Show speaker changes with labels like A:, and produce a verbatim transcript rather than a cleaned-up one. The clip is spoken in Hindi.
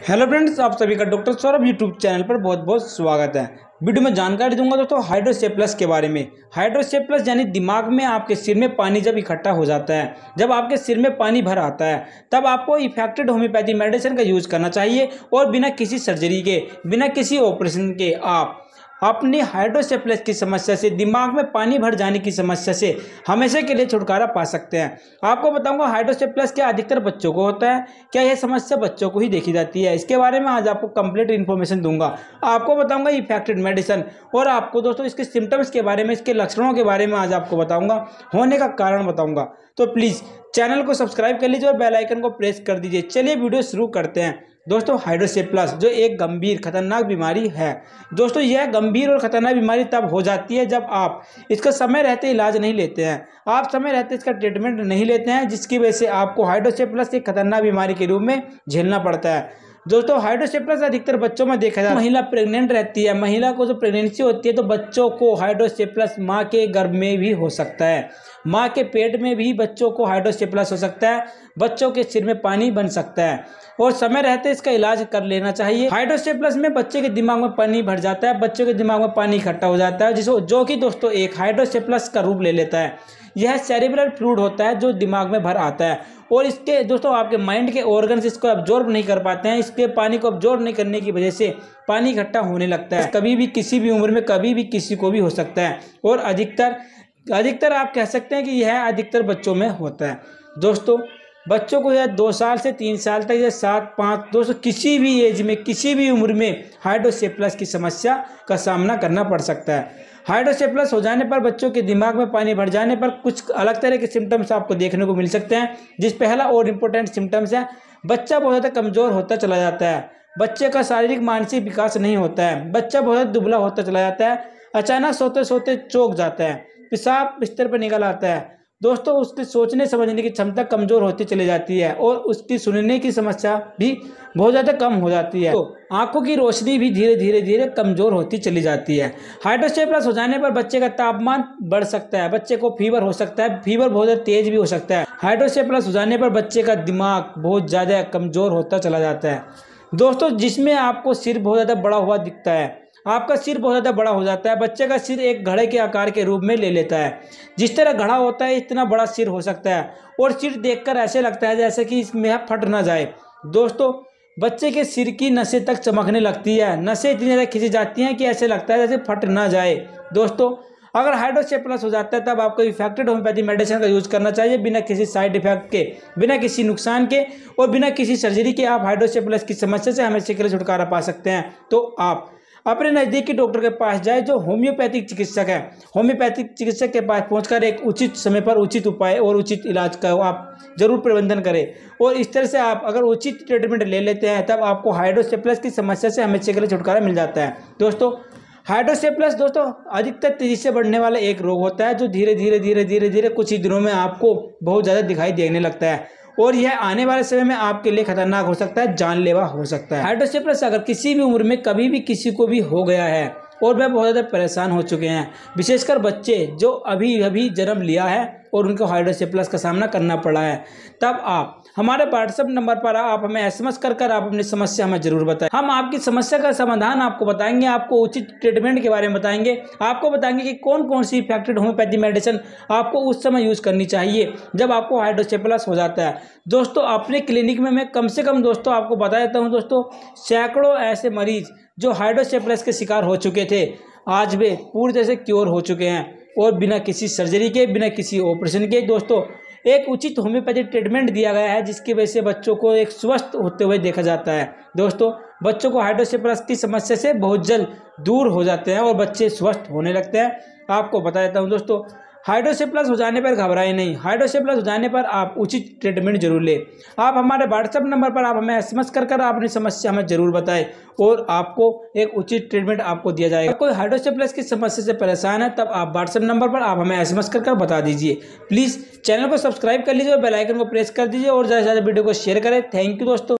A: हेलो फ्रेंड्स, आप सभी का डॉक्टर सौरभ यूट्यूब चैनल पर बहुत बहुत स्वागत है। वीडियो में जानकारी दूंगा दोस्तों हाइड्रोसेप्लस के बारे में। हाइड्रोसेप्लस यानी दिमाग में आपके सिर में पानी जब इकट्ठा हो जाता है, जब आपके सिर में पानी भर आता है, तब आपको इफेक्टेड होम्योपैथी मेडिसिन का यूज करना चाहिए और बिना किसी सर्जरी के, बिना किसी ऑपरेशन के आप अपनी हाइड्रोसेप्लस की समस्या से, दिमाग में पानी भर जाने की समस्या से हमेशा के लिए छुटकारा पा सकते हैं। आपको बताऊंगा हाइड्रोसेप्लस क्या अधिकतर बच्चों को होता है, क्या यह समस्या बच्चों को ही देखी जाती है, इसके बारे में आज आपको कंप्लीट इन्फॉर्मेशन दूंगा। आपको बताऊंगा इफेक्टेड मेडिसिन और आपको दोस्तों इसके सिम्टम्स के बारे में, इसके लक्षणों के बारे में आज आपको बताऊंगा, होने का कारण बताऊंगा। तो प्लीज़ चैनल को सब्सक्राइब कर लीजिए और बेल आइकन को प्रेस कर दीजिए। चलिए वीडियो शुरू करते हैं। दोस्तों हाइड्रोसेप्लस जो एक गंभीर खतरनाक बीमारी है, दोस्तों यह गंभीर और खतरनाक बीमारी तब हो जाती है जब आप इसका समय रहते इलाज नहीं लेते हैं, आप समय रहते इसका ट्रीटमेंट नहीं लेते हैं, जिसकी वजह से आपको हाइड्रोसेप्लस एक खतरनाक बीमारी के रूप में झेलना पड़ता है। दोस्तों हाइड्रोसेप्लस अधिकतर बच्चों में देखा जाता है। महिला प्रेग्नेंट रहती है, महिला को जो प्रेगनेंसी होती है तो बच्चों को हाइड्रोसेप्लस माँ के गर्भ में भी हो सकता है, माँ के पेट में भी बच्चों को हाइड्रोसेप्लस हो सकता है, बच्चों के सिर में पानी बन सकता है और समय रहते इसका इलाज कर लेना चाहिए। हाइड्रोसेप्लस में बच्चे के दिमाग में पानी भर जाता है, बच्चों के दिमाग में पानी इकट्ठा हो जाता है, जिसको जो कि दोस्तों एक हाइड्रोसेप्लस का रूप ले लेता है। यह सेरेब्रल फ्लूइड होता है जो दिमाग में भर आता है और इसके दोस्तों आपके माइंड के ऑर्गन्स इसको अब्जॉर्ब नहीं कर पाते हैं। इसके पानी को अब्जॉर्ब नहीं करने की वजह से पानी इकट्ठा होने लगता है। कभी भी किसी भी उम्र में कभी भी किसी को भी हो सकता है और अधिकतर अधिकतर आप कह सकते हैं कि यह अधिकतर बच्चों में होता है। दोस्तों बच्चों को यह दो साल से तीन साल तक या सात पाँच दोस्तों किसी भी एज में, किसी भी उम्र में हाइड्रोसेप्लस की समस्या का सामना करना पड़ सकता है। हाइड्रोसेप्लस हो जाने पर बच्चों के दिमाग में पानी भर जाने पर कुछ अलग तरह के सिम्टम्स आपको देखने को मिल सकते हैं। जिस पहला और इम्पोर्टेंट सिम्टम्स है, बच्चा बहुत ज़्यादा कमज़ोर होता चला जाता है, बच्चे का शारीरिक मानसिक विकास नहीं होता है, बच्चा बहुत ज़्यादा दुबला होता चला जाता है, अचानक सोते सोते चौंक जाता है, पेशाब बिस्तर पर निकल आता है। दोस्तों उसकी सोचने समझने की क्षमता कमज़ोर होती चली जाती है और उसकी सुनने की समस्या भी बहुत ज़्यादा कम हो जाती है। तो आंखों की रोशनी भी धीरे धीरे धीरे कमज़ोर होती चली जाती है। हाइड्रोसेप्लस हो जाने पर बच्चे का तापमान बढ़ सकता है, बच्चे को फीवर हो सकता है, फीवर बहुत ज़्यादा तेज भी हो सकता है। हाइड्रोसेप्लस हो जाने पर बच्चे का दिमाग बहुत ज़्यादा कमज़ोर होता चला जाता है। दोस्तों जिसमें आपको सिर बहुत ज़्यादा बड़ा हुआ दिखता है, आपका सिर बहुत ज़्यादा बड़ा हो जाता है, बच्चे का सिर एक घड़े के आकार के रूप में ले लेता है। जिस तरह घड़ा होता है इतना बड़ा सिर हो सकता है और सिर देखकर ऐसे लगता है जैसे कि इसमें फट ना जाए। दोस्तों बच्चे के सिर की नसें तक चमकने लगती है, नसें इतनी ज़्यादा खिंची जाती हैं कि ऐसे लगता है जैसे फट ना जाए। दोस्तों अगर हाइड्रोसेप्लस हो जाता है तब आपको इफेक्टेड होम्योपैथी मेडिसिन का यूज करना चाहिए, बिना किसी साइड इफेक्ट के, बिना किसी नुकसान के और बिना किसी सर्जरी के आप हाइड्रोसेप्लस की समस्या से हमेशा के लिए छुटकारा पा सकते हैं। तो आप अपने नज़दीकी डॉक्टर के पास जाए जो होम्योपैथिक चिकित्सक है, होम्योपैथिक चिकित्सक के पास पहुंचकर एक उचित समय पर उचित उपाय और उचित इलाज का आप जरूर प्रबंधन करें और इस तरह से आप अगर उचित ट्रीटमेंट ले लेते हैं तब आपको हाइड्रोसेप्लस की समस्या से हमेशा के लिए छुटकारा मिल जाता है। दोस्तों हाइड्रोसेप्लस दोस्तों अधिकतर तेजी से बढ़ने वाला एक रोग होता है जो धीरे धीरे धीरे धीरे धीरे कुछ ही दिनों में आपको बहुत ज़्यादा दिखाई देने लगता है और यह आने वाले समय में आपके लिए खतरनाक हो सकता है, जानलेवा हो सकता है। हाइड्रोसेप्लस अगर किसी भी उम्र में कभी भी किसी को भी हो गया है और वह बहुत ज़्यादा परेशान हो चुके हैं, विशेषकर बच्चे जो अभी अभी जन्म लिया है और उनको हाइड्रोसेप्लस का सामना करना पड़ा है, तब आप हमारे व्हाट्सएप नंबर पर आप हमें एसएमएस कर कर आप अपनी समस्या हमें जरूर बताएं। हम आपकी समस्या का समाधान आपको बताएंगे, आपको उचित ट्रीटमेंट के बारे में बताएंगे, आपको बताएंगे कि कौन कौन सी इफेक्टेड होम्योपैथी मेडिसिन आपको उस समय यूज़ करनी चाहिए जब आपको हाइड्रोसेप्लस हो जाता है। दोस्तों अपने क्लिनिक में मैं कम से कम दोस्तों आपको बता देता हूँ दोस्तों, सैकड़ों ऐसे मरीज जो हाइड्रोसेप्लस के शिकार हो चुके थे आज वे पूरी तरह से क्योर हो चुके हैं और बिना किसी सर्जरी के, बिना किसी ऑपरेशन के दोस्तों एक उचित होम्योपैथिक ट्रीटमेंट दिया गया है, जिसकी वजह से बच्चों को एक स्वस्थ होते हुए देखा जाता है। दोस्तों बच्चों को हाइड्रोसेप्लस की समस्या से बहुत जल्द दूर हो जाते हैं और बच्चे स्वस्थ होने लगते हैं। आपको बता देता हूं दोस्तों, हाइड्रोसेप्लस हो जाने पर घबराएं नहीं, हाइड्रोसेप्लस हो जाने पर आप उचित ट्रीटमेंट जरूर लें। आप हमारे व्हाट्सएप नंबर पर आप हमें एसएमएस कर कर अपनी समस्या हमें जरूर बताएं और आपको एक उचित ट्रीटमेंट आपको दिया जाएगा। कोई हाइड्रोसेप्लस की समस्या से परेशान है तब आप व्हाट्सएप नंबर पर आप हमें एसएमएस कर कर बता दीजिए। प्लीज़ चैनल को सब्सक्राइब कर लीजिए और बेल आइकन को प्रेस कर दीजिए और ज़्यादा से ज़्यादा वीडियो को शेयर करें। थैंक यू दोस्तों।